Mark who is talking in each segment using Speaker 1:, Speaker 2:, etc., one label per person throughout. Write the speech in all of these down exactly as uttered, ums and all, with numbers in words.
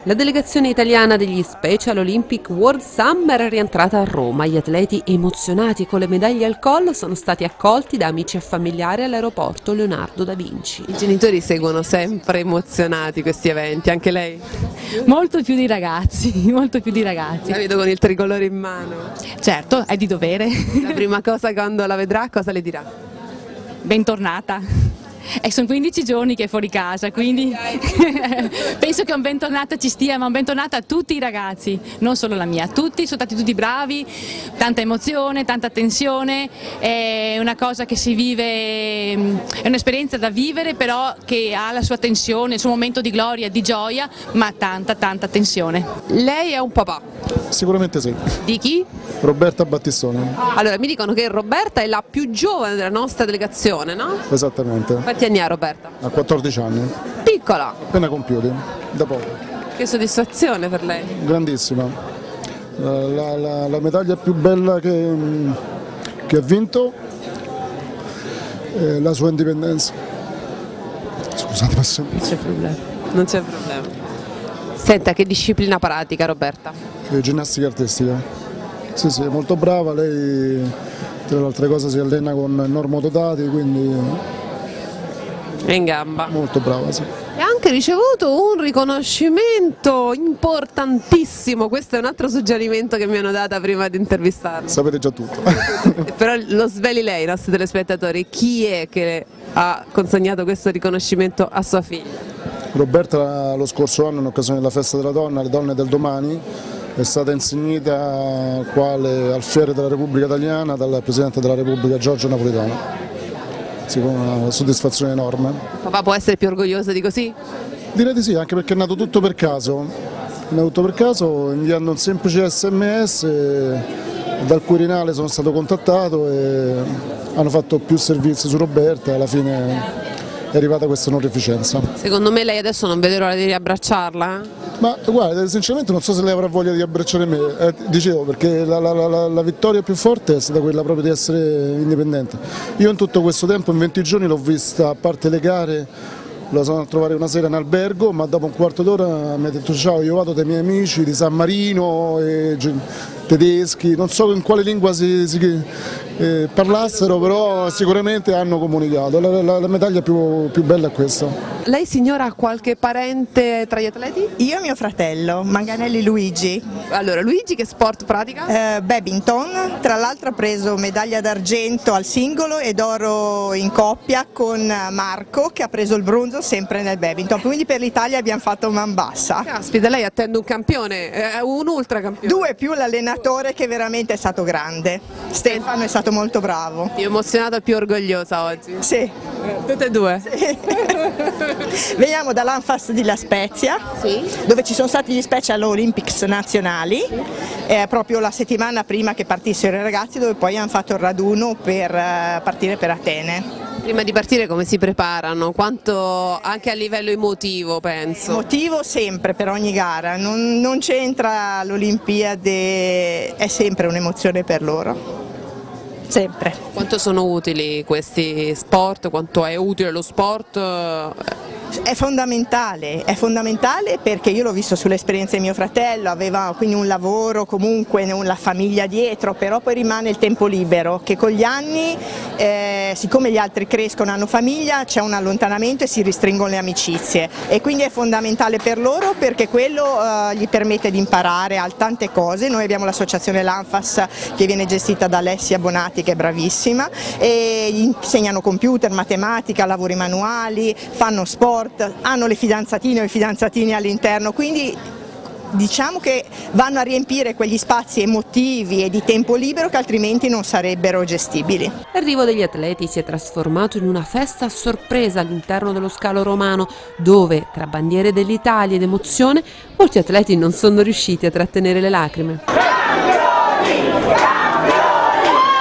Speaker 1: La delegazione italiana degli Special Olympic World Summer è rientrata a Roma. Gli atleti, emozionati con le medaglie al collo, sono stati accolti da amici e familiari all'aeroporto Leonardo da Vinci. I genitori seguono sempre emozionati questi eventi, anche lei?
Speaker 2: Molto più di ragazzi, molto più di ragazzi.
Speaker 1: La vedo con il tricolore in mano.
Speaker 2: Certo, è di dovere.
Speaker 1: La prima cosa quando la vedrà, cosa le dirà?
Speaker 2: Bentornata. E sono quindici giorni che è fuori casa, quindi penso che un bentornata ci stia, ma un bentornata a tutti i ragazzi, non solo la mia, tutti, sono stati tutti bravi, tanta emozione, tanta tensione, è una cosa che si vive, è un'esperienza da vivere, però che ha la sua tensione, il suo momento di gloria, di gioia, ma tanta tanta tensione.
Speaker 1: Lei è un papà?
Speaker 3: Sicuramente sì.
Speaker 1: Di chi?
Speaker 3: Roberta Battistone.
Speaker 1: Allora, mi dicono che Roberta è la più giovane della nostra delegazione, no?
Speaker 3: Esattamente.
Speaker 1: Quanti anni ha Roberta?
Speaker 3: Ha quattordici anni.
Speaker 1: Piccola.
Speaker 3: Appena compiuti, da poco.
Speaker 1: Che soddisfazione per lei.
Speaker 3: Grandissima. La, la, la, la medaglia più bella che, che ha vinto è la sua indipendenza. Scusate, passiamo.
Speaker 1: Non c'è problema. Non c'è problema. Senta, che disciplina pratica Roberta?
Speaker 3: È ginnastica artistica. Sì, sì, è molto brava. Lei, tra le altre cose, si allena con normodotati, quindi
Speaker 1: è in gamba.
Speaker 3: Molto brava, sì.
Speaker 1: E ha anche ricevuto un riconoscimento importantissimo, questo è un altro suggerimento che mi hanno data prima di intervistarla.
Speaker 3: Sapete già tutto.
Speaker 1: Però lo sveli lei, i nostri telespettatori, chi è che ha consegnato questo riconoscimento a sua figlia?
Speaker 3: Roberta lo scorso anno in occasione della festa della donna, le donne del domani, è stata insignita quale alfiere della Repubblica Italiana dal Presidente della Repubblica Giorgio Napolitano. Sì, con una soddisfazione enorme.
Speaker 1: Papà può essere più orgoglioso di così?
Speaker 3: Direi di sì, anche perché è nato tutto per caso, è nato tutto per caso inviando un semplice sms dal Quirinale sono stato contattato e hanno fatto più servizi su Roberta e alla fine è arrivata questa onorificenza.
Speaker 1: Secondo me lei adesso non vede l'ora di riabbracciarla?
Speaker 3: Ma guarda, sinceramente non so se lei avrà voglia di abbracciare me, eh, dicevo perché la, la, la, la vittoria più forte è stata quella proprio di essere indipendente. Io in tutto questo tempo, in venti giorni, l'ho vista, a parte le gare, la sono a trovare una sera in albergo, ma dopo un quarto d'ora mi ha detto ciao, io vado dai miei amici di San Marino, e, tedeschi, non so in quale lingua si, si eh, parlassero, però sicuramente hanno comunicato. La, la, la medaglia più, più bella è questa.
Speaker 1: Lei signora ha qualche parente tra gli atleti?
Speaker 4: Io e mio fratello, Manganelli Luigi.
Speaker 1: Allora, Luigi che sport pratica?
Speaker 4: Eh, badminton, tra l'altro ha preso medaglia d'argento al singolo e d'oro in coppia con Marco che ha preso il bronzo sempre nel badminton, quindi per l'Italia abbiamo fatto man bassa.
Speaker 1: Caspita, lei attende un campione, eh, un ultra campione.
Speaker 4: Due più l'allenatore che veramente è stato grande, Stefano è stato molto bravo.
Speaker 1: Più emozionata e più orgogliosa oggi?
Speaker 4: Sì.
Speaker 1: Eh, tutte e due?
Speaker 4: Sì. Veniamo dall'Anfas di La Spezia,
Speaker 1: sì,
Speaker 4: dove ci sono stati gli Special Olympics nazionali, sì, eh, proprio la settimana prima che partissero i ragazzi, dove poi hanno fatto il raduno per uh, partire per Atene.
Speaker 1: Prima di partire come si preparano? Quanto anche a livello emotivo penso?
Speaker 4: Emotivo sempre per ogni gara, non, non c'entra l'Olimpiade, è sempre un'emozione per loro. Sempre.
Speaker 1: Quanto sono utili questi sport? Quanto è utile lo sport?
Speaker 4: È fondamentale, è fondamentale perché io l'ho visto sull'esperienza di mio fratello, aveva quindi un lavoro, comunque la famiglia dietro, però poi rimane il tempo libero che con gli anni, eh, siccome gli altri crescono, hanno famiglia, c'è un allontanamento e si restringono le amicizie e quindi è fondamentale per loro perché quello eh, gli permette di imparare a tante cose. Noi abbiamo l'associazione L'Anfas che viene gestita da Alessia Bonati che è bravissima e gli insegnano computer, matematica, lavori manuali, fanno sport, hanno le fidanzatine o i fidanzatini all'interno, quindi diciamo che vanno a riempire quegli spazi emotivi e di tempo libero che altrimenti non sarebbero gestibili.
Speaker 1: L'arrivo degli atleti si è trasformato in una festa a sorpresa all'interno dello scalo romano, dove tra bandiere dell'Italia ed emozione molti atleti non sono riusciti a trattenere le lacrime.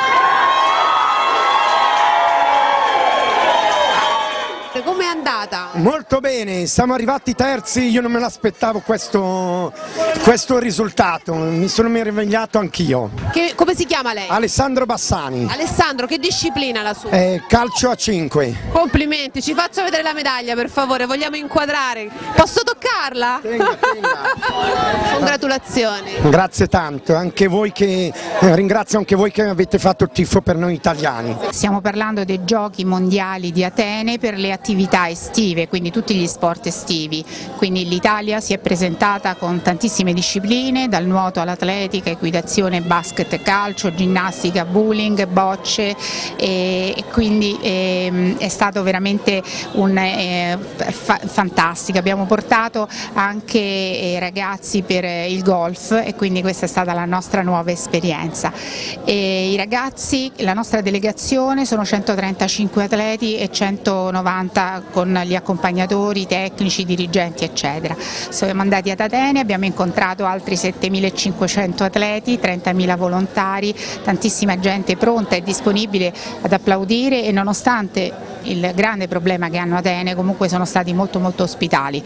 Speaker 5: Com'è andata? molto bene, siamo arrivati terzi, io non me l'aspettavo questo, questo risultato, mi sono meravigliato anch'io.
Speaker 1: Che, come si chiama lei?
Speaker 5: Alessandro Bassani.
Speaker 1: Alessandro, che disciplina la sua?
Speaker 5: Eh, calcio a cinque.
Speaker 1: Complimenti, ci faccia vedere la medaglia per favore, vogliamo inquadrare. Posso toccarla?
Speaker 5: Tenga, tenga.
Speaker 1: Congratulazioni.
Speaker 5: Grazie tanto, anche voi che, eh, ringrazio anche voi che avete fatto il tifo per noi italiani.
Speaker 6: Stiamo parlando dei giochi mondiali di Atene per le attività estive, quindi tutti gli sport estivi, quindi l'Italia si è presentata con tantissime discipline, dal nuoto all'atletica, equitazione, basket, calcio, ginnastica, bowling, bocce, e quindi eh, è stato veramente un, eh, fa fantastico. Abbiamo portato anche eh, ragazzi per il golf e quindi questa è stata la nostra nuova esperienza. E i ragazzi, la nostra delegazione sono centotrentacinque atleti e centonovanta con gli accompagnatori, tecnici, dirigenti eccetera. Siamo andati ad Atene, abbiamo incontrato altri settemilacinquecento atleti, trentamila volontari, tantissima gente pronta e disponibile ad applaudire e nonostante il grande problema che hanno Atene comunque sono stati molto molto ospitali.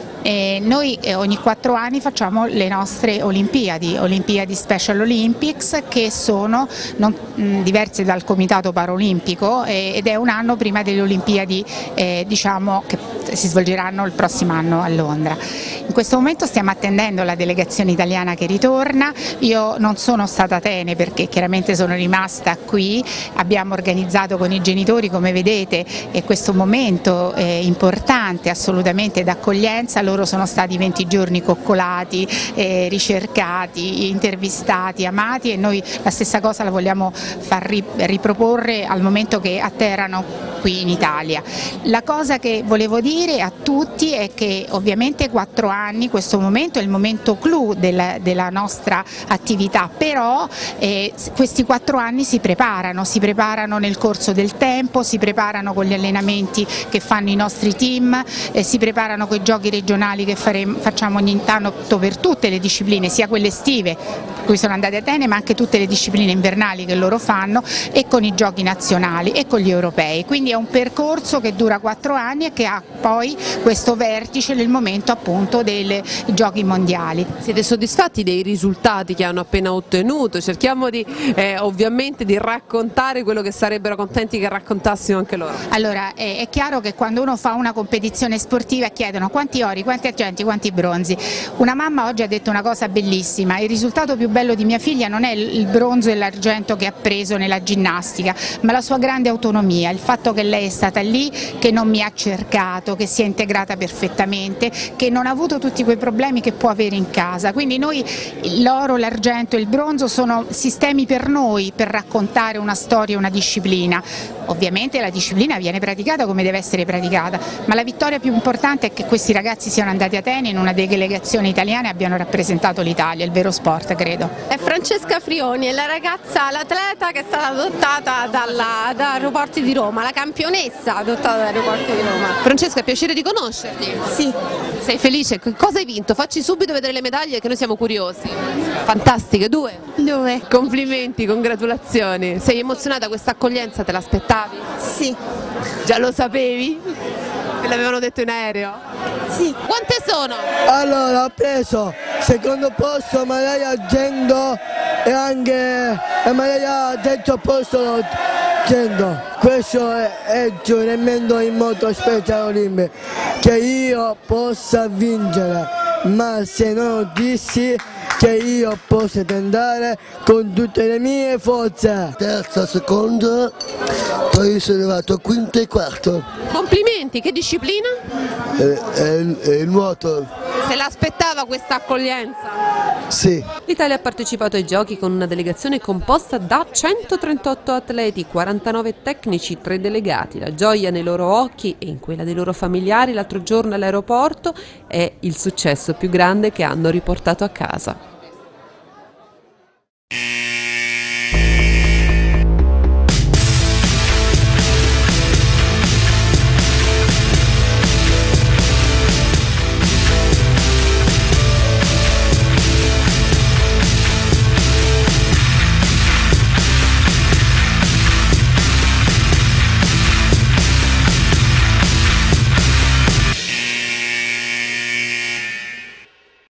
Speaker 6: E noi ogni quattro anni facciamo le nostre Olimpiadi, Olimpiadi Special Olympics, che sono non, mh, diverse dal Comitato Paralimpico eh, ed è un anno prima delle Olimpiadi eh, diciamo, che si svolgeranno il prossimo anno a Londra. In questo momento stiamo attendendo la delegazione italiana che ritorna, io non sono stata a Atene perché chiaramente sono rimasta qui, abbiamo organizzato con i genitori, come vedete, eh, questo momento eh, importante assolutamente d'accoglienza. Loro sono stati venti giorni coccolati, eh, ricercati, intervistati, amati e noi la stessa cosa la vogliamo far riproporre al momento che atterrano qui in Italia. La cosa che volevo dire a tutti è che ovviamente quattro anni, questo momento è il momento clou della, della nostra attività, però eh, questi quattro anni si preparano, si preparano nel corso del tempo, si preparano con gli allenamenti che fanno i nostri team, eh, si preparano con i giochi regionali che faremo, facciamo ogni tanto per tutte le discipline, sia quelle estive, per cui sono andate a Atene, ma anche tutte le discipline invernali che loro fanno, e con i giochi nazionali e con gli europei. Quindi è un percorso che dura quattro anni e che ha poi questo vertice nel momento appunto dei giochi mondiali.
Speaker 1: Siete soddisfatti dei risultati che hanno appena ottenuto? Cerchiamo di eh, ovviamente di raccontare quello che sarebbero contenti che raccontassimo anche loro.
Speaker 6: Allora è, è chiaro che quando uno fa una competizione sportiva chiedono quanti ori, quanti argenti, quanti bronzi. Una mamma oggi ha detto una cosa bellissima: il risultato più bello di mia figlia non è il bronzo e l'argento che ha preso nella ginnastica, ma la sua grande autonomia, il fatto che lei è stata lì, che non mi ha cercato, che si è integrata perfettamente, che non ha avuto tutti quei problemi che può avere in casa. Quindi noi l'oro, l'argento e il bronzo sono sistemi per noi per raccontare una storia, una disciplina. Ovviamente la disciplina viene praticata come deve essere praticata, ma la vittoria più importante è che questi ragazzi siano andati a Atene in una delegazione italiana e abbiano rappresentato l'Italia, il vero sport, credo.
Speaker 7: È Francesca Frioni, è la ragazza, l'atleta che è stata adottata dalla, da Aeroporti di Roma, la campionessa adottata da Aeroporti di Roma.
Speaker 1: Francesca, è piacere di conoscerti.
Speaker 7: Sì.
Speaker 1: Sei felice? Cosa hai vinto? Facci subito vedere le medaglie che noi siamo curiosi. Fantastiche, due?
Speaker 7: Due.
Speaker 1: Complimenti, congratulazioni. Sei emozionata? Questa accoglienza te l'aspettavi?
Speaker 7: Sì.
Speaker 1: Già lo sapevi? Te l'avevano detto in aereo?
Speaker 7: Sì.
Speaker 1: Quante sono?
Speaker 8: Allora ho preso secondo posto, medaglia argento e anche la medaglia terzo posto argento. Questo è, è il giuramento in moto special Olimpico che io possa vincere, ma se non dissi che io posso tentare con tutte le mie forze.
Speaker 9: Terza, seconda, poi sono arrivato quinto e quarto.
Speaker 1: Complimenti, che disciplina?
Speaker 9: Eh, eh, eh, il nuoto.
Speaker 1: Se l'aspettava questa accoglienza?
Speaker 9: Sì.
Speaker 1: L'Italia ha partecipato ai giochi con una delegazione composta da centotrentotto atleti, quarantanove tecnici, tre delegati. La gioia nei loro occhi e in quella dei loro familiari l'altro giorno all'aeroporto è il successo più grande che hanno riportato a casa.